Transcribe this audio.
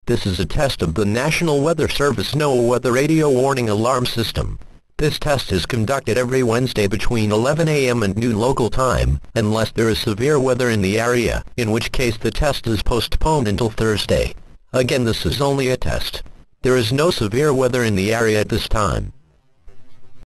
This is a test of the National Weather Service NOAA Weather Radio Warning Alarm System. This test is conducted every Wednesday between 11 a.m. and noon local time, unless there is severe weather in the area, in which case the test is postponed until Thursday. Again, this is only a test. There is no severe weather in the area at this time.